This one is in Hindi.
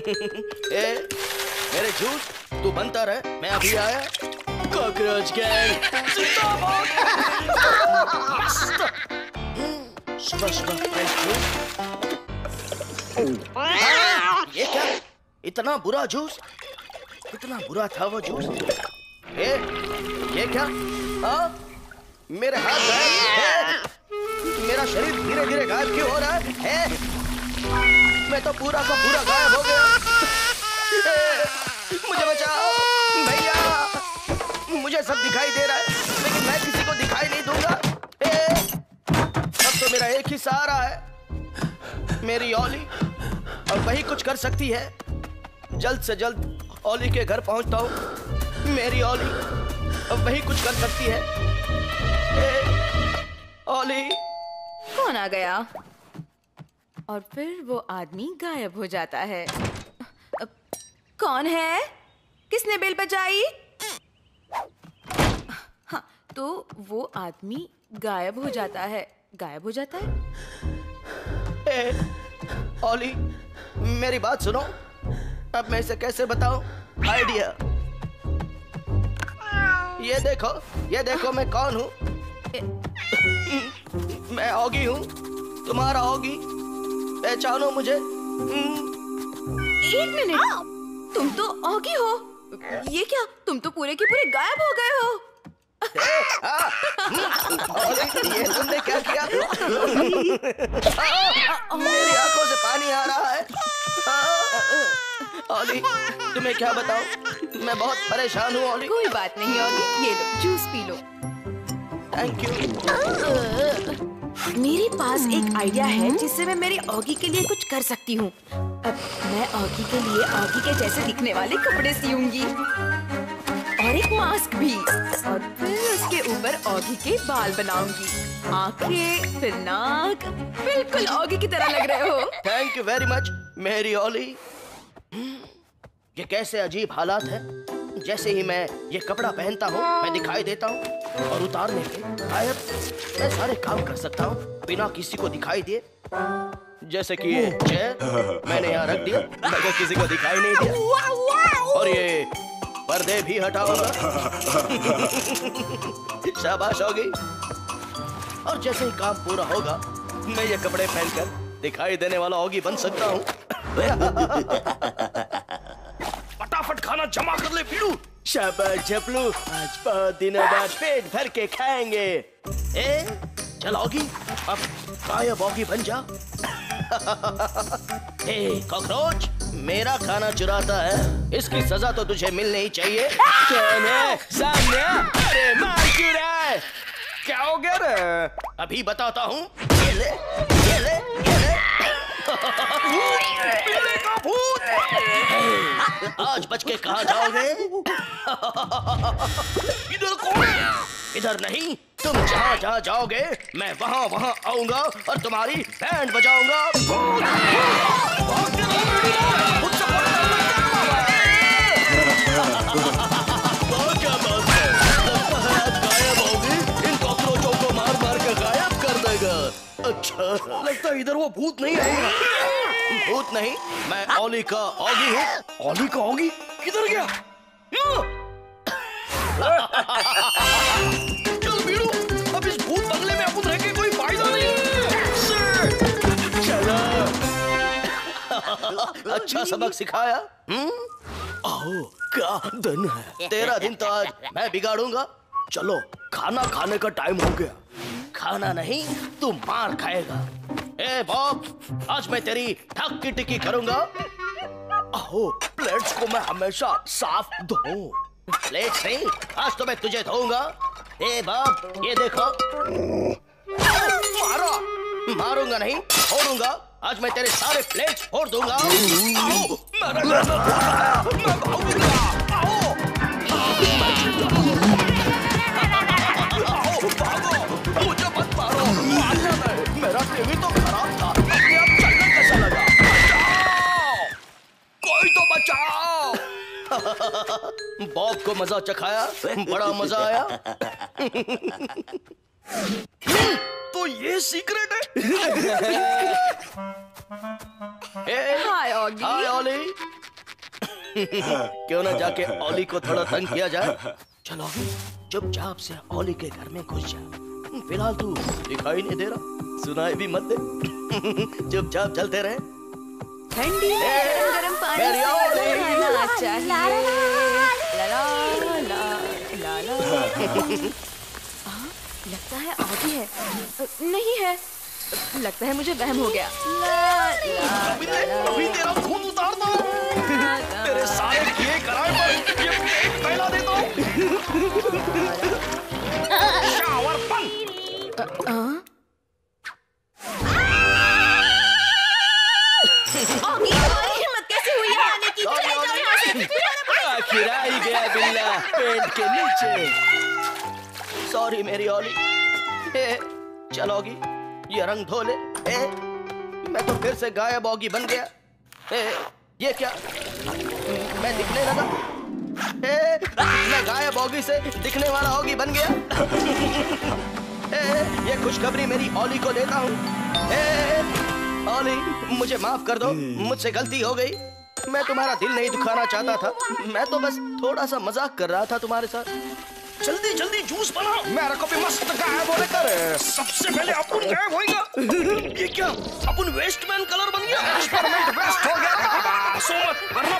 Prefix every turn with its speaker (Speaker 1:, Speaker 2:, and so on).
Speaker 1: ए, मेरे जूस तू बनता रहे, मैं अभी आया। कॉकरोच गैंग जिंदाबाद। मस्त। सुबह सुबह फ्रेश जूस। ये क्या? इतना बुरा जूस? इतना बुरा था वो जूस? ये क्या? मेरे हाथ गायब। मेरा शरीर धीरे धीरे गायब क्यों हो रहा है? मैं तो पूरा का पूरा गायब हो गया। मुझे बचाओ भैया। मुझे सब दिखाई दे रहा है, लेकिन मैं किसी को दिखाई नहीं दूंगा। अब तो मेरा एक ही सहारा है, मेरी ओली, और वही कुछ कर सकती है। जल्द से जल्द ओली के घर पहुंचता हूँ। मेरी ओली अब वही कुछ कर सकती है। ओली।
Speaker 2: कौन आ गया? और फिर वो आदमी गायब हो जाता है। कौन है? किसने बेल बजाई? हाँ, तो वो आदमी गायब हो जाता है। गायब हो जाता है।
Speaker 1: ओली, मेरी बात सुनो। अब मैं इसे कैसे बताऊं? आइडिया। ये देखो मैं कौन हूँ। मैं ऑगी हूँ, तुम्हारा ऑगी। पहचानो मुझे।
Speaker 2: एक मिनट, तुम तो ऑगी हो। ये क्या? तुम तो पूरे के पूरे गायब हो गए हो।
Speaker 1: ये तुमने क्या किया? मेरी आंखों से पानी आ रहा है। ओली, तुम्हें क्या बताऊं? मैं बहुत परेशान हूँ ओली।
Speaker 2: कोई बात नहीं ऑगी, ये लो जूस पी लो।
Speaker 1: Thank you.
Speaker 2: मेरे पास एक आइडिया है जिससे मैं मेरी ऑगी के लिए कुछ कर सकती हूँ। अब मैं ऑगी के लिए ऑगी के जैसे दिखने वाले कपड़े सियूंगी और एक मास्क भी, और फिर उसके ऊपर ऑगी के बाल बनाऊंगी। आंखें, फिर नाक, बिल्कुल ऑगी की तरह लग रहे हो।
Speaker 1: थैंक यू वेरी मच मेरी ओली। ये कैसे अजीब हालात है। जैसे ही मैं ये कपड़ा पहनता हूँ, मैं दिखाई देता हूँ, और उतारने पे गायब। मैं सारे काम कर सकता हूँ बिना किसी को दिखाई दिए। जैसे कि ये चेयर मैंने यहाँ रख दिया, मगर किसी को दिखाई नहीं दिया। और ये पर्दे भी हटाऊंगा। शाबाश होगी। और जैसे ही काम पूरा होगा, मैं ये कपड़े पहनकर दिखाई देने वाला होगी बन सकता हूँ। फटाफट खाना जमा कर ले पीड़ू। शाबाश झपलू, आज बहुत दिनों बाद पेट भर के खाएंगे। चल ऑगी, अब गायब ऑगी बन जा। कॉकरोच, मेरा खाना चुराता है, इसकी सजा तो तुझे मिलनी ही चाहिए। कौन है सामने? अरे मार क्यों रहा है? क्या हो गया रे? अभी बताता हूँ। ये ले, ये ले, ये ले। पिल्ले का भूत। आज बच के कहाँ जाओगे? इधर कौन? इधर नहीं, तुम जहाँ जहाँ जाओगे मैं वहाँ वहाँ आऊंगा और तुम्हारी बैंड बजाऊंगा। क्या बात है? आज गायब होगी, इन कॉकरोचों को मार मार के गायब कर देगा। अच्छा, लगता है इधर वो भूत नहीं आएगा। भूत नहीं, मैं ओली का ऑगी हूँ। ओली का ऑगी किधर गया? चल बीड़ू, अब इस भूत बंगले में अपन रह के कोई फायदा नहीं है। चलो। अच्छा सबक सिखाया। आओ, क्या दिन है? तेरा दिन तो आज मैं बिगाड़ूंगा। चलो, खाना खाने का टाइम हो गया। खाना नहीं, तू मार खाएगा। ए बॉब, आज मैं तेरी ठक की टिक्की करूंगा। आओ, प्लेट्स को मैं हमेशा साफ धोऊं। प्लेट्स नहीं, आज तो मैं तुझे धोऊंगा। ए बॉब, ये देखो। मारो। मारूंगा नहीं, फोड़ूंगा। आज मैं तेरे सारे प्लेट्स फोड़ दूंगा। आओ, मैं भागूंगा। आओ, भागो, मुझे मत मारो। मेरा टीवी तो खराब था, अपने आप चलने कैसा लगा? बचाओ! कोई तो बचाओ! बॉब को मजा चखाया, बड़ा मजा आया। तो ये सीक्रेट है।
Speaker 2: Hi Oggy.
Speaker 1: Hi Olly. क्यों ना जाके ओली को थोड़ा तंग किया जाए। चलो चुपचाप से ओली के घर में घुस जा। फिलहाल तू दिखाई नहीं दे रहा, सुनाई भी मत दे। चुपचाप चलते रहे।
Speaker 2: ठंडी गरम पानी से नहाना चाहिए। ला ला ला ला ला। लगता है ऑगी है। नहीं है, लगता है मुझे वहम हो गया।
Speaker 1: अभी तेरा खून उतारता हूँ। तेरे सारे किए कराए पर ये एक पहला देता हूँ। शावर पंख।
Speaker 2: हिम्मत कैसे हुई यहाँ आने की?
Speaker 1: आखिर आ ही गया बिल्ला पेट के नीचे। सॉरी मेरी ओली। चल ओगी, ये रंग धो ले। मैं तो फिर से गायब ओगी बन गया। ये क्या, मैं दिखने लगा? मैं गायब ओगी से दिखने वाला ओगी बन गया। ये खुशखबरी मेरी ओली को देता हूँ। ओली, मुझे माफ कर दो, मुझसे गलती हो गई। मैं तुम्हारा दिल नहीं दुखाना चाहता था। मैं तो बस थोड़ा सा मजाक कर रहा था तुम्हारे साथ। जल्दी जल्दी जूस बनाओ, मेरा कॉपी मस्त गायब होने कर। सबसे पहले अपन गायब होएगा। ये क्या, अपन वेस्टमैन कलर बन गया। एक्सपेरिमेंट वेस्ट हो गया। सो मत, वरना